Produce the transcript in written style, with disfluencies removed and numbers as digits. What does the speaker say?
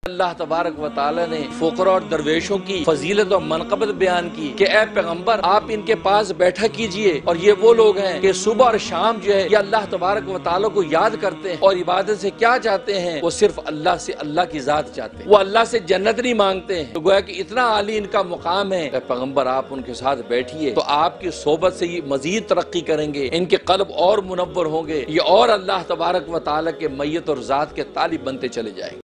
अल्लाह तबारक व तआला ने फुकरा और दरवेशों की फजीलत और मनक़बत बयान की कि ए पैगम्बर आप इनके पास बैठा कीजिए और ये वो लोग हैं कि सुबह और शाम जो है ये अल्लाह तबारक व तआला को याद करते हैं और इबादत से क्या चाहते हैं, वो सिर्फ अल्लाह से अल्लाह की जात चाहते हैं, वो अल्लाह से जन्नत नहीं मांगते हैं। तो गोया कि इतना आली इनका मुकाम है। पैगम्बर आप उनके साथ बैठिए तो आपकी सोबत से ये मजीद तरक्की करेंगे, इनके कल्ब और मुनव्वर होंगे, ये और अल्लाह तबारक व तआला के मैयत और जात के तालिब बनते चले जाएंगे।